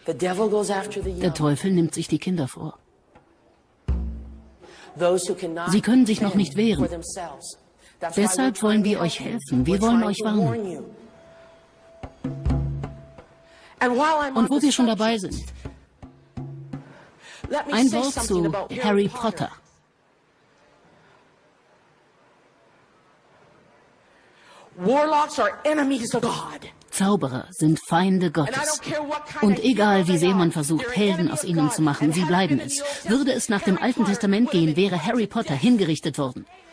Der Teufel nimmt sich die Kinder vor. Sie können sich noch nicht wehren. Deshalb wollen wir euch helfen. Wir wollen euch warnen. Und wo wir schon dabei sind, ein Wort zu Harry Potter. Zauberer sind Feinde Gottes. Und egal wie sehr man versucht, Helden aus ihnen zu machen, sie bleiben es. Würde es nach dem Alten Testament gehen, wäre Harry Potter hingerichtet worden.